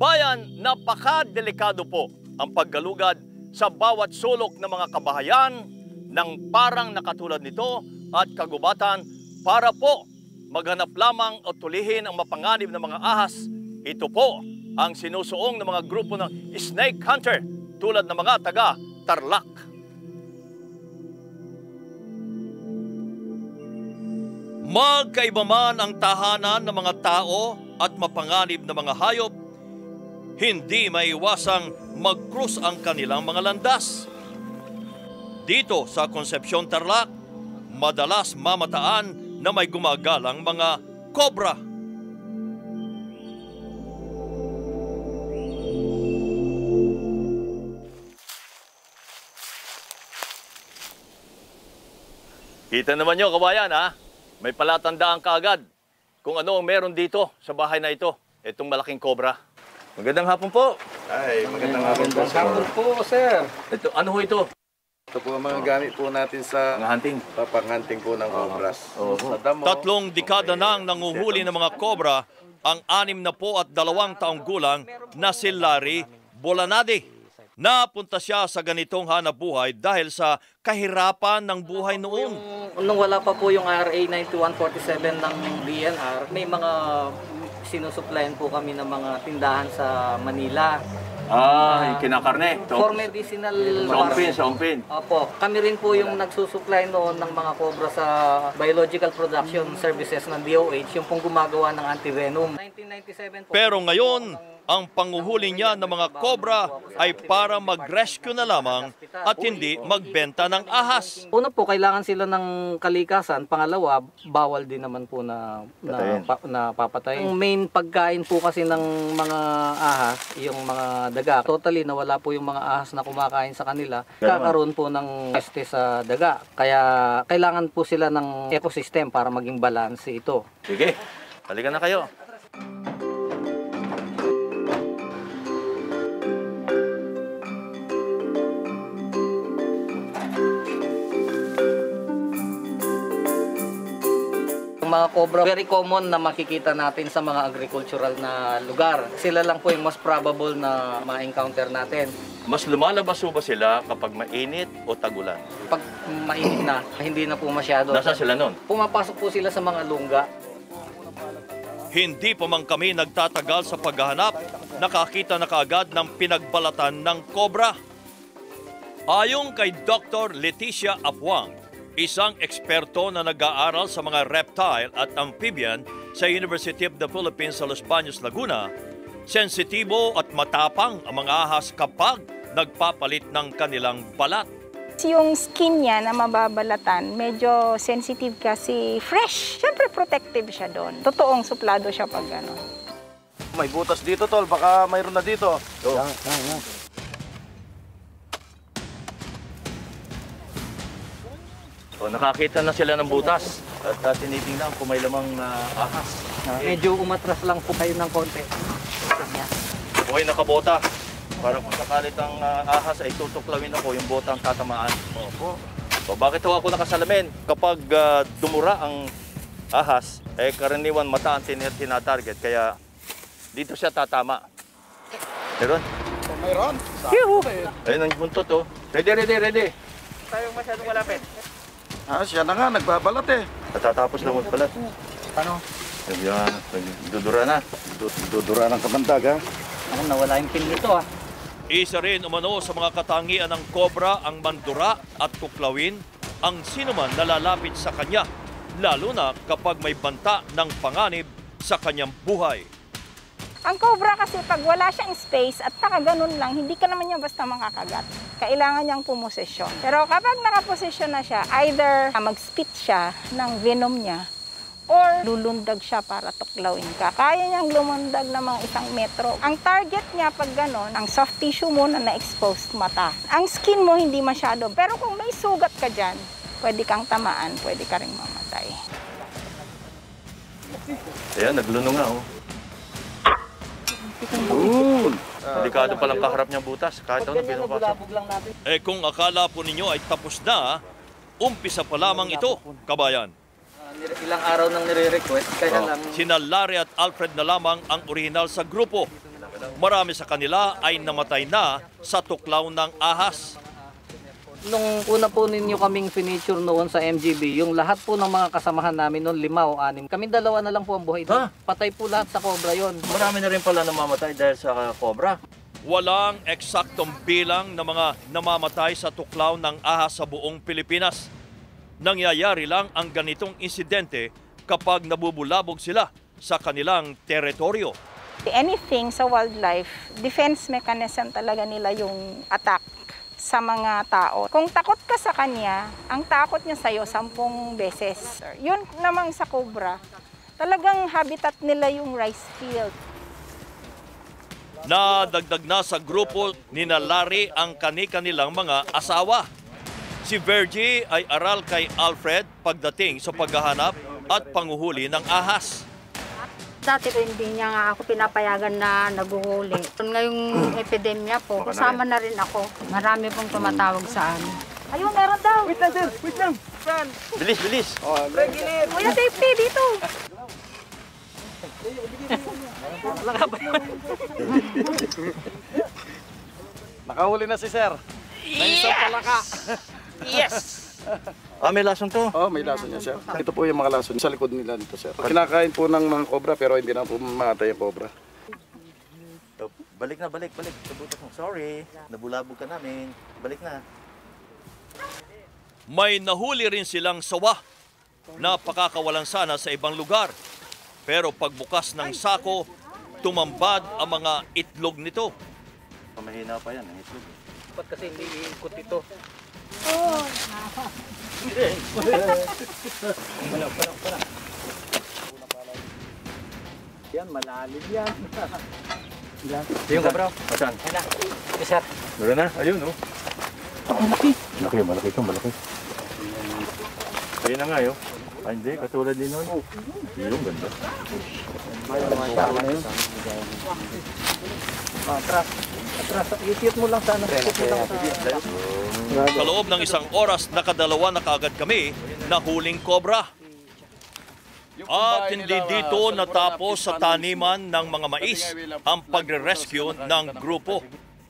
Kabayan, napakadelikado po ang paggalugad sa bawat sulok ng mga kabahayan ng parang nakatulad nito at kagubatan para po maghanap lamang o tulihin ang mapanganib ng mga ahas. Ito po ang sinusuong ng mga grupo ng snake hunter tulad ng mga taga Tarlac. Magkaiba man ang tahanan ng mga tao at mapanganib na mga hayop, hindi maiwasang mag-cross ang kanilang mga landas. Dito sa Concepcion, Tarlac, madalas mamataan na may gumagalang mga kobra. Kita naman nyo, kabayan, ha? May palatandaan kaagad kung ano ang meron dito sa bahay na ito. Itong malaking kobra. Magandang hapon po. Ay, magandang hapon po, sir. Hapon po, sir. Ito, ano ho ito? Ito po ang mga gamit po natin sa Mga hunting. papanghunting po ng cobras. Sa damo. 3 dekada nang nanguhuli ng mga kobra ang 62 taong gulang na si Larry Bolanade. Napunta siya sa ganitong hanapbuhay dahil sa kahirapan ng buhay noon. Nung wala pa po yung RA 9147 ng DNR, may mga sinusuplayan po kami ng mga tindahan sa Manila. Yung kinakarne. For medicinal Sa umpin. Opo, kami rin po yung nagsusupply noon ng mga cobra sa Biological Production Services ng DOH, yung pong gumagawa ng antivenom. 1997 po. Pero ngayon, ang panguhuli niya ng mga kobra ay para mag-rescue na lamang at hindi magbenta ng ahas. Una po, kailangan sila ng kalikasan. Pangalawa, bawal din naman po na papatayin. Ang main pagkain po kasi ng mga ahas, yung mga daga. Totally nawala po yung mga ahas na kumakain sa kanila. Kakaroon po ng peste sa daga. Kaya kailangan po sila ng ecosystem para maging balanse ito. Sige, halika na kayo. Mga cobra, very common na makikita natin sa mga agricultural na lugar. Sila lang po yung most probable na ma-encounter natin. Mas lumalabas ba sila kapag mainit o tagulan? Pag mainit na, hindi na po masyado. Nasaan sila nun? Pumapasok po sila sa mga lungga. Hindi pa man kami nagtatagal sa paghahanap, nakakita na kaagad ng pinagbalatan ng kobra. Ayon kay Dr. Leticia Apuang, isang eksperto na nag-aaral sa mga reptile at amphibian sa University of the Philippines sa Los Baños, Laguna, sensitibo at matapang ang mga ahas kapag nagpapalit ng kanilang balat. Yung skin niya na mababalatan, medyo sensitive kasi fresh. Siyempre protective siya doon. Totoong suplado siya pag ano. May butas dito, tol. Baka mayroon na dito. So, nakakita na sila ng butas at tinitingnan kung may lamang ahas. Medyo umatras lang po kayo ng konti. Buhay na kabota. Para kung sakalit ang ahas ay tutuklawin ako, yung bota ang tatamaan. Opo. So, bakit ako nakasalamin? Kapag dumura ang ahas, karaniwan mata ang tinatarget. Kaya dito siya tatama. Meron? Mayroon. Ayun ang buntot, oh. Ready. Tayo masyadong malapit. Siya na nga, nagbabalat eh. Natatapos lang magbalat. Paano? Yan, nagdudura na. Dudura ng kamandag, ha? Ano, nawala yung pin nito ah. Isa rin umano sa mga katangian ng kobra ang mandura at tuklawin ang sinuman na lalapit sa kanya, lalo na kapag may banta ng panganib sa kanyang buhay. Ang cobra kasi pag wala siyang space at nakaganon lang, hindi ka naman niya basta makakagat. Kailangan niyang pumosesyon. Pero kapag nakaposesyon na siya, either mag-spit siya ng venom niya or lulundag siya para tuklawin ka. Kaya niyang lumundag ng mga 1 metro. Ang target niya pag ganon, ang soft tissue mo na na-exposed mata. Ang skin mo hindi masyado. Pero kung may sugat ka dyan, pwede kang tamaan, pwede ka rin mamatay. Ayan, naglunong nga, oh. Delikado palang kaharap niyang butas. Kahit ano, pinapasok. lang natin. Kung akala po ninyo ay tapos na, umpisa pa lamang ito, kabayan. Ilang araw nang nire-request, kaya lang... Sina Larry at Alfred na lamang ang orihinal sa grupo. Marami sa kanila ay namatay na sa tuklaw ng ahas. Nung una po ninyo kaming finiture noon sa MGB, yung lahat po ng mga kasamahan namin noon, 5 o 6. Kami 2 na lang po ang buhay. Ha? Patay po lahat sa cobra yon. Marami na rin pala namamatay dahil sa cobra. Walang eksaktong bilang ng mga namamatay sa tuklaw ng ahas sa buong Pilipinas. Nangyayari lang ang ganitong insidente kapag nabubulabog sila sa kanilang teritoryo. Anything sa wildlife, defense mechanism talaga nila yung attack sa mga tao. Kung takot ka sa kanya, ang takot niya sa'yo 10 beses. Yun namang sa cobra, talagang habitat nila yung rice field. Nadagdag na sa grupo ni Larry ang kani-kanilang mga asawa. Si Virgie ay aral kay Alfred pagdating sa paghahanap at panguhuli ng ahas. Dati po hindi niya nga ako pinapayagan na naguhuli. Ngayong epidemya po, kasama na rin ako. Marami pong tumatawag sa amin. Ayun, meron daw. Wait lang, sir. Wait lang. Bilis, bilis. Kuya, safety dito. Nakahuli na si sir. May lason to. Oh, may lason niya, sir. Ito po yung mga lason sa likod nila dito, sir. Kinakain po ng mga cobra pero hindi na po mamatay yung cobra. Balik na, balik. Sabutas mo. Sorry, nabulabog ka namin. Balik na. May nahuli rin silang sawa na pakakawalan sana sa ibang lugar. Pero pagbukas ng sako, tumambad ang mga itlog nito. Mahina pa yan, itlog. Ba't kasi hindi iikot ito? Yan, malalim yan. Yung kabra. Saan? Sir, Meron na. Ayun, oh. Malaki ito. Ayun na nga, yun. Ay, hindi. Katulad din nun. Yung ganda. atras, itiyot mo lang sana. Sa loob ng 1 oras, nakadalawa na kaagad kami na huling kobra. At hindi dito natapos sa taniman ng mga mais ang pagre-rescue ng grupo.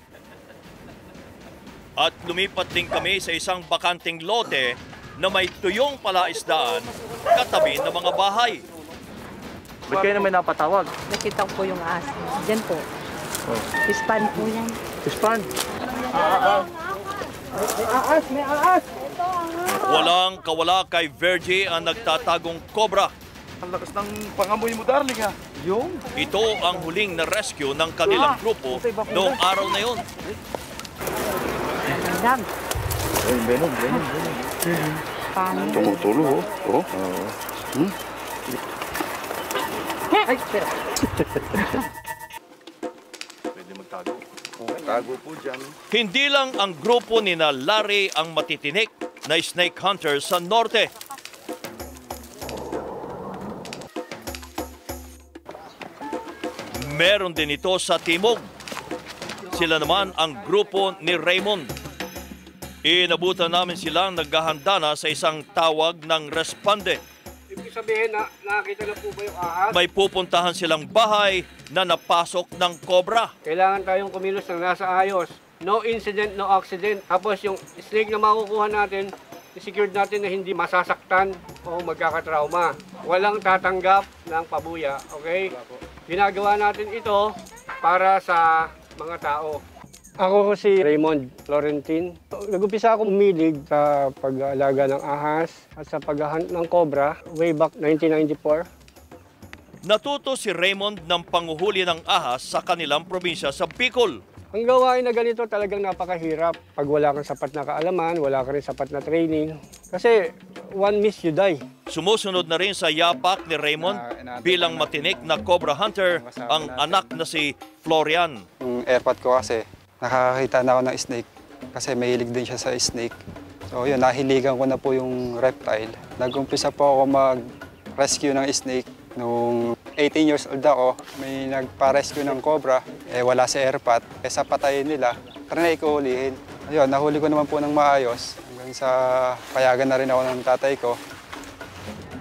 At lumipat din kami sa isang bakanting lote na may tuyong palaisdaan katabi ng mga bahay. Ba't kayo naman napatawag? Nakita ko po yung ahas. Diyan po. Ispan po yan. Ispan. Walang kawala kay Virgie ang nagtatagong kobra. Ang lakas ng pangamoy mo, darling, ha? Yung? Ito ang huling na rescue ng kanilang grupo noong araw na yun. Dag. Ay, venom. Paano? Tumutulo, oh. Ay, sir. Pwede magtago. Okay, tago po dyan. Hindi lang ang grupo ni Larry ang matitinik na snake hunter sa norte. Meron din ito sa timog. Sila naman ang grupo ni Raymond. Inabutan namin silang naghahanda na sa isang tawag ng responde. Ibig sabihin na nakakita na po ba yung ahas? May pupuntahan silang bahay na napasok ng kobra. Kailangan tayong kumilos ng nasa ayos. No incident, no accident. Tapos yung snake na makukuha natin, i-secured natin na hindi masasaktan o magkakatrauma. Walang tatanggap ng pabuya, okay? Ginagawa natin ito para sa mga tao. Ako si Raymond Florentin. Nag-umpisa ako umilig sa pag-aalaga ng ahas at sa paghahunt ng cobra way back 1994. Natuto si Raymond ng panguhuli ng ahas sa kanilang probinsya sa Bicol. Ang gawain na ganito talagang napakahirap. Pag wala kang sapat na kaalaman, wala ka rin sapat na training. Kasi one miss, you die. Sumusunod na rin sa yapak ni Raymond bilang matinik na cobra hunter ang anak na si Florian. Yung airpot ko kasi, nakakakita na ako ng snake kasi mahilig din siya sa snake. So yun, nahiligan ko na po yung reptile. Nag-umpisa po ako mag-rescue ng snake. Nung 18 years old ako, may nagpa-rescue ng cobra, wala si airpot. Sa patayin nila, trinay ko hulihin. Ayun, nahuli ko naman po ng maayos. Hanggang sa payagan na rin ako ng tatay ko.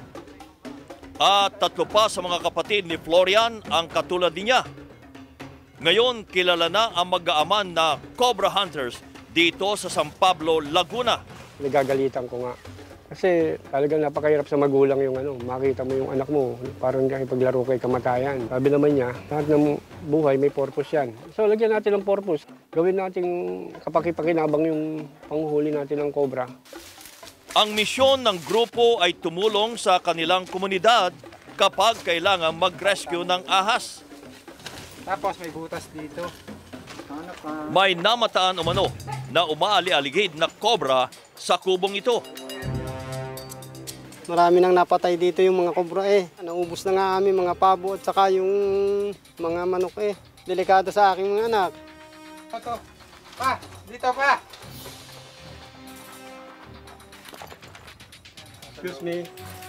At 3 pa sa mga kapatid ni Florian ang katulad niya. Ngayon, kilala na ang mag-aaman na Cobra Hunters dito sa San Pablo, Laguna. Nagagalitan ko nga. Kasi talagang napakahirap sa magulang yung makita mo yung anak mo, parang paglaro kay kamatayan. Sabi naman niya, lahat ng buhay may purpose yan. So lagyan natin ng purpose. Gawin natin kapakipakinabang yung panghuli natin ng cobra. Ang misyon ng grupo ay tumulong sa kanilang komunidad kapag kailangan mag-rescue ng ahas. Tapos may butas dito. May namataan umano na umaali-aligid na cobra sa kubong ito. Marami nang napatay dito yung mga kobra Naubos na nga kami mga pabo at saka yung mga manok Delikado sa aking mga anak. Ito. Pa! Dito pa! Excuse me.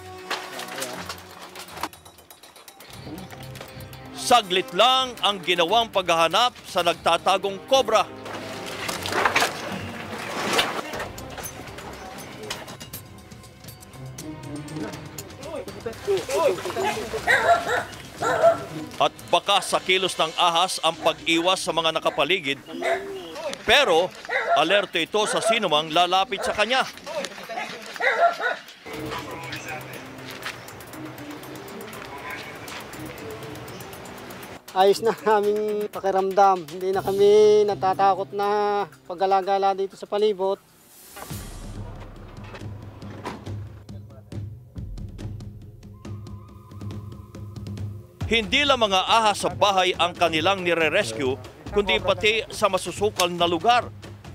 Saglit lang ang ginawang paghahanap sa nagtatagong cobra. At baka sa kilos ng ahas ang pag-iwas sa mga nakapaligid. Pero alerto ito sa sinumang lalapit sa kanya. Ayos na aming pakiramdam. Hindi na kami natatakot na paggalagala dito sa palibot. Hindi lang mga ahas sa bahay ang kanilang nire-rescue, kundi pati sa masusukal na lugar,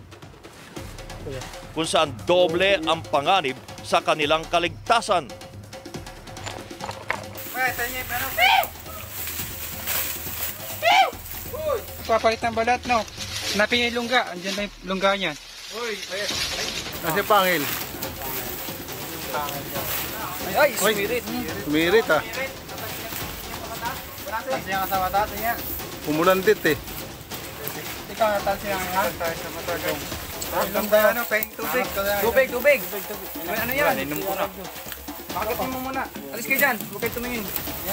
kung saan doble ang panganib sa kanilang kaligtasan. Papalit ng balat, no? Hanapin yung lungga. Andiyan na yung lungga niyan. Kasi pangil. Ay, sumirit. Umirit Siya ka sa mata, siya. Umulandit Ikaw natal siya nga. Tayo sa mata. Lungga, pahing tubig. Tubig. Ano yan? Inom ko na. Pakatin mo muna. Alis kayo dyan. Huwag kayo tumingin.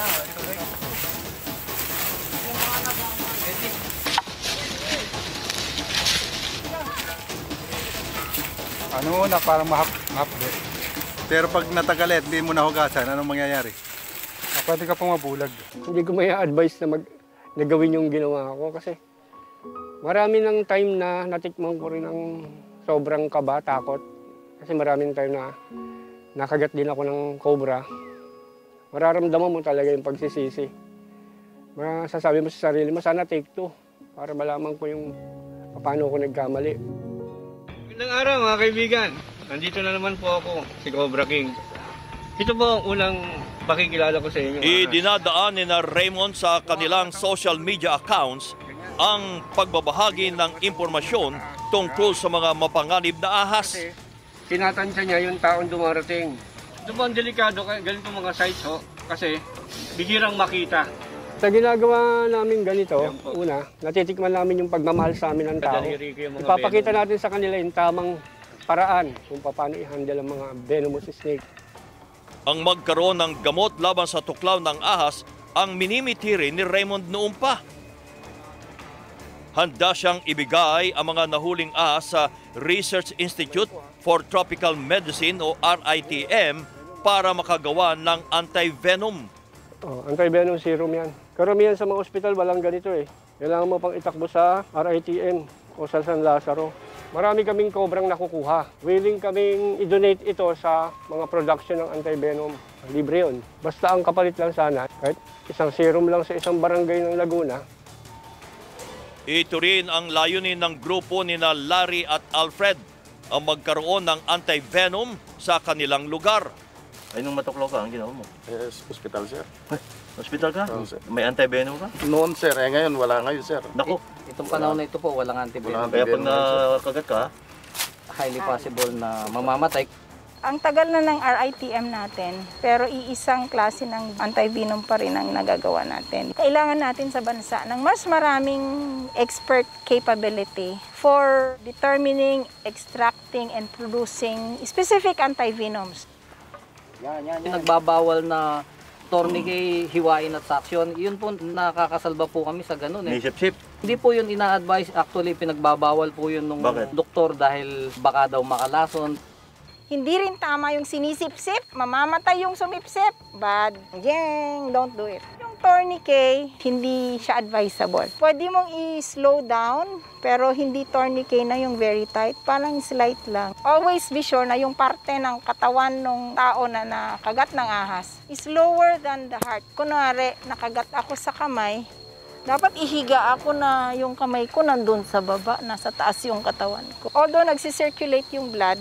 Ano na, parang mahapde. Pero pag natagalit, hindi mo nahugasan, anong mangyayari? Pwede ka pong mabulag. Hindi ko may advice na gawin yung ginawa ko kasi marami ng time na natikman ko rin ng sobrang kaba, takot. Kasi maraming time na nakagat din ako ng cobra. Mararamdaman mo talaga yung pagsisisi. Masasabi mo sa sarili mo, sana take two para malaman ko yung paano ako nagkamali. Magandang araw mga kaibigan. Nandito na naman po ako, si Cobra King. Ito po ang unang pakikilala ko sa inyo. Idinadaan ni na Raymond sa kanilang social media accounts ang pagbabahagi ng impormasyon tungkol sa mga mapanganib na ahas. Tinatansya niya yung taong dumarating. Ito po ang delikado, ganito mga sites kasi bigirang makita. Sa ginagawa namin ganito, una, natitikman namin yung pagmamahal sa amin ng tao. Ipapakita natin sa kanila yung tamang paraan kung paano i-handle ang mga venomous snake. Ang magkaroon ng gamot laban sa tuklaw ng ahas ang minimitiri ni Raymond noon pa. Handa siyang ibigay ang mga nahuling ahas sa Research Institute for Tropical Medicine o RITM para makagawa ng anti-venom. Anti-venom serum yan. Karamihan sa mga ospital walang ganito Kailangan mo pang itakbo sa RITM o sa San Lazaro. Marami kaming cobrang nakukuha. Willing kaming i-donate ito sa mga production ng anti-venom. Libre yun. Basta ang kapalit lang sana, kahit isang serum lang sa isang barangay ng Laguna. Ito rin ang layunin ng grupo ni na Larry at Alfred, ang magkaroon ng anti-venom sa kanilang lugar. Ay, nung matuklaw ka, ang ginawa mo? Yes, hospital, sir. Hospital ka? Oo, sir. May anti-venom ka? Noon, sir. Ngayon, wala ngayon, sir. Naku, Itong panahon na ito po, walang antivenom. kaya pag nakagat ka, Highly possible na mamamatay. Ang tagal na ng RITM natin, pero iisang klase ng anti-venom pa rin ang nagagawa natin. Kailangan natin sa bansa ng mas maraming expert capability for determining, extracting, and producing specific anti-venoms. Nagbabawal na tourniquet, hiwain at suction. Yun po, nakakasalba po kami sa ganun eh. May sip-sip. Hindi po yun ina-advise. Actually, pinagbabawal po yun ng Bakit? doktor dahil baka daw makalason. Hindi rin tama yung sinisip-sip, mamamatay yung sumipsip. Bad. Jeng, don't do it. Yung tourniquet, hindi siya advisable. Pwede mong i-slow down, pero hindi tourniquet na yung very tight, parang slight lang. Always be sure na yung parte ng katawan ng tao na nakagat ng ahas is lower than the heart. Kunwari, nakagat ako sa kamay, dapat ihiga ako na yung kamay ko nandun sa baba, nasa taas yung katawan ko. Although nagsisirculate yung blood,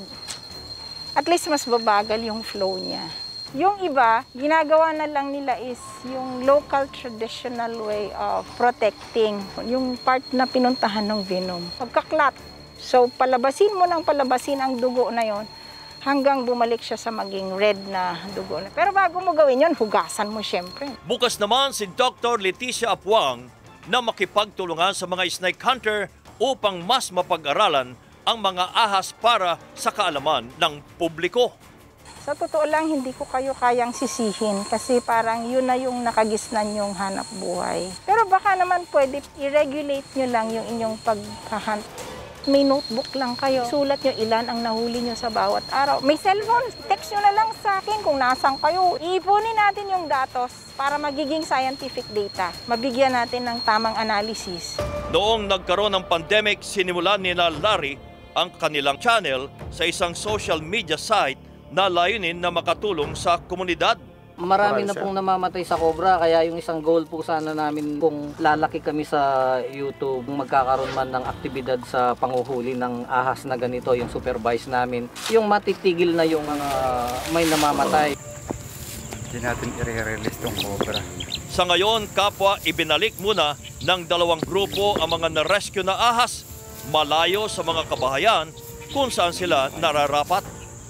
at least mas babagal yung flow niya. Yung iba, ginagawa na lang nila is yung local traditional way of protecting yung part na pinuntahan ng venom. Pagkaklat. So, palabasin mo ng palabasin ang dugo na yon hanggang bumalik siya sa maging red na dugo. Pero bago mo gawin yun, hugasan mo syempre. Bukas naman si Dr. Leticia Apuang na makipagtulungan sa mga snake hunter upang mas mapag-aralan ang mga ahas para sa kaalaman ng publiko. Sa totoo lang, hindi ko kayo kayang sisihin kasi parang yun na yung nakagisnan yung hanap buhay. Pero baka naman pwede i-regulate nyo lang yung inyong paghahunt. May notebook lang kayo. Sulat nyo ilan ang nahuli nyo sa bawat araw. May cellphone, text nyo na lang sa akin kung nasan kayo. Iipunin natin yung datos para magiging scientific data. Mabigyan natin ng tamang analysis. Noong nagkaroon ng pandemic, sinimulan ni Larry ang kanilang channel sa isang social media site na layunin na makatulong sa komunidad. Marami na pong namamatay sa cobra, kaya yung isang goal po sana namin kung lalaki kami sa YouTube, magkakaroon man ng aktibidad sa panguhuli ng ahas na ganito, yung supervise namin, yung matitigil na yung may namamatay. Hindi natin i-release tong cobra. Sa ngayon, kapwa ibinalik muna ng dalawang grupo ang mga na-rescue na ahas malayo sa mga kabahayan kung saan sila nararapat.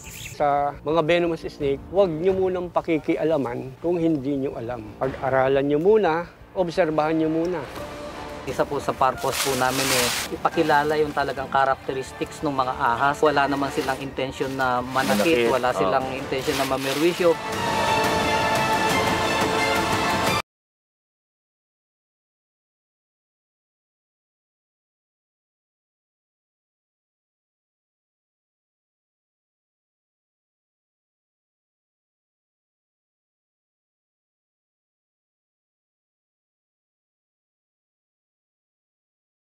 Sa mga venomous snake, huwag nyo munang pakikialaman kung hindi nyo alam. Pag-aralan nyo muna, obserbahan nyo muna. Isa po sa purpose po namin ipakilala yung talagang characteristics ng mga ahas. Wala naman silang intention na manakit, wala silang intention na mamerwisyo.